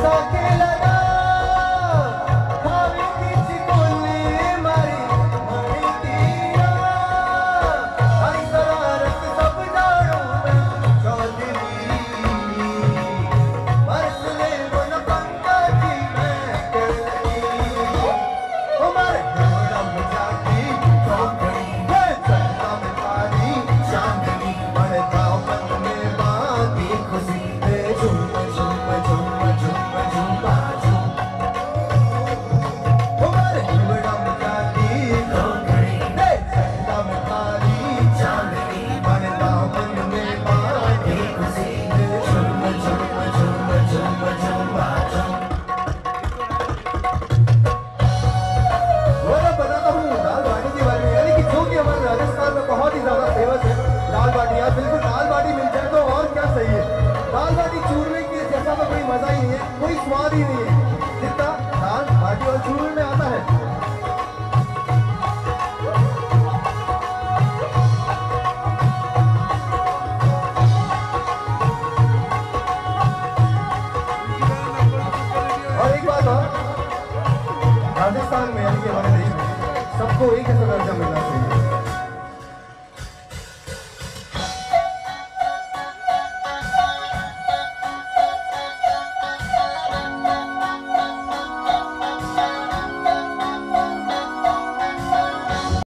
मजा ही नहीं है, कोई स्वाद ही नहीं है जितना दाल बाटी और चूरमे में आता है। और एक बात और, राजस्थान में यानी कि हमारे देश में सबको एक ऐसा दर्जा मिलना चाहिए।